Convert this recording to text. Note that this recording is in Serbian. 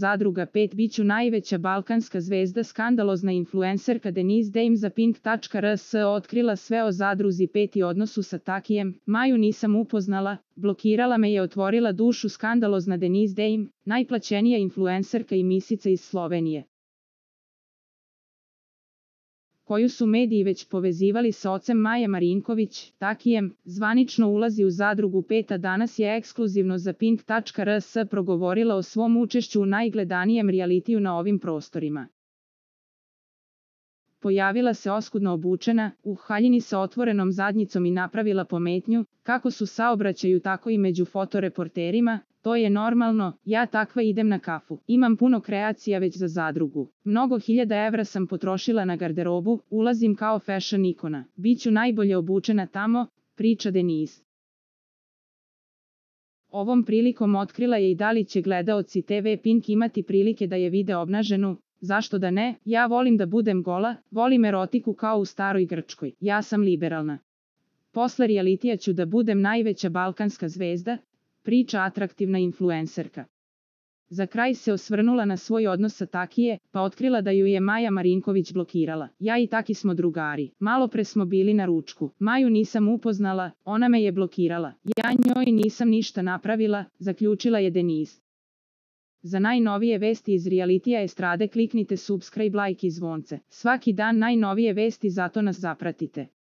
Zadruga 5 biću najveća balkanska zvezda. Skandalozna influencerka Denise Dame za Pink.rs otkrila sve o Zadruzi 5 i odnosu sa Takijem. Maju nisam upoznala, blokirala me je, otvorila dušu. Skandalozna Denise Dame, najplaćenija influencerka i misica iz Slovenije, koju su mediji već povezivali sa ocem Maje Marinković, Takijem, zvanično ulazi u Zadrugu 5, a danas je ekskluzivno za Pink.rs progovorila o svom učešću u najgledanijem realitiju na ovim prostorima. Pojavila se oskudno obučena, u haljini sa otvorenom zadnjicom i napravila pometnju, kako su saobraćaju tako i među fotoreporterima. To je normalno, ja takva idem na kafu. Imam puno kreacija već za Zadrugu. Mnogo hiljada evra sam potrošila na garderobu, ulazim kao fashion ikona. Biću najbolje obučena tamo, priča Denise. Ovom prilikom otkrila je i da li će gledaoci TV Pink imati prilike da je vide obnaženu. Zašto da ne? Ja volim da budem gola, volim erotiku kao u staroj Grčkoj. Ja sam liberalna. Posle realitija ću da budem najveća balkanska zvezda, priča atraktivna influencerka. Za kraj se osvrnula na svoj odnos sa Takije, pa otkrila da ju je Maja Marinković blokirala. Ja i Taki smo drugari. Malo pre smo bili na ručku. Maju nisam upoznala, ona me je blokirala. Ja njoj nisam ništa napravila, zaključila je Denise. Za najnovije vesti iz realitija estrade kliknite subscribe, like i zvonce. Svaki dan najnovije vesti, zato nas zapratite.